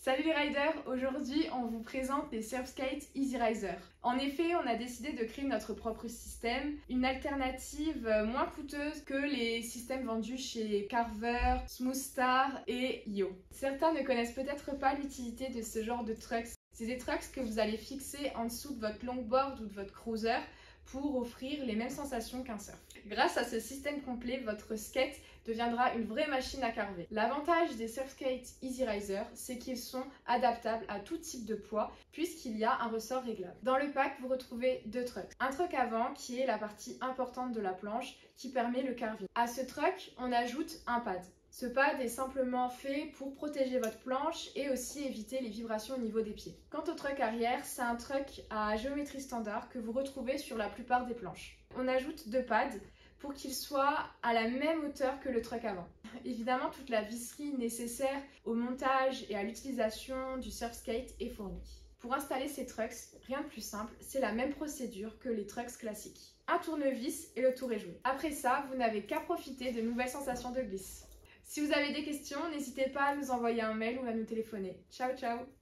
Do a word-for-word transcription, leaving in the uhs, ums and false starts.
Salut les riders, aujourd'hui on vous présente les Surfskate Easy Riser. En effet, on a décidé de créer notre propre système, une alternative moins coûteuse que les systèmes vendus chez Carver, Smoothstar et Yo. Certains ne connaissent peut-être pas l'utilité de ce genre de trucks. C'est des trucks que vous allez fixer en dessous de votre longboard ou de votre cruiser pour offrir les mêmes sensations qu'un surf. Grâce à ce système complet, votre skate deviendra une vraie machine à carver. L'avantage des Surfskate Easy Riser, c'est qu'ils sont adaptables à tout type de poids puisqu'il y a un ressort réglable. Dans le pack, vous retrouvez deux trucks. Un truck avant qui est la partie importante de la planche qui permet le carving. À ce truck, on ajoute un pad. Ce pad est simplement fait pour protéger votre planche et aussi éviter les vibrations au niveau des pieds. Quant au truck arrière, c'est un truck à géométrie standard que vous retrouvez sur la plupart des planches. On ajoute deux pads pour qu'il soit à la même hauteur que le truck avant. Évidemment, toute la visserie nécessaire au montage et à l'utilisation du Surfskate est fournie. Pour installer ces trucks, rien de plus simple, c'est la même procédure que les trucks classiques. Un tournevis et le tour est joué. Après ça, vous n'avez qu'à profiter de nouvelles sensations de glisse. Si vous avez des questions, n'hésitez pas à nous envoyer un mail ou à nous téléphoner. Ciao ciao!